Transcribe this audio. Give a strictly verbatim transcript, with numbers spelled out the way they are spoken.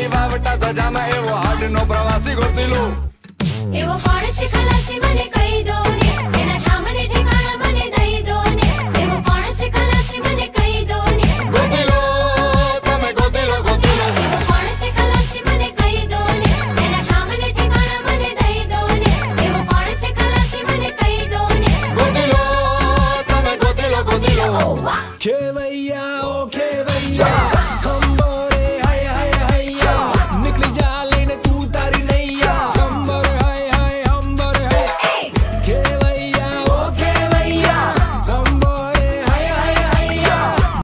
ખાલી વાવટા ધજામાં એવો હાડનો પ્રવાસી ગોતી લો. એવો કોણ છે ખલાસી મને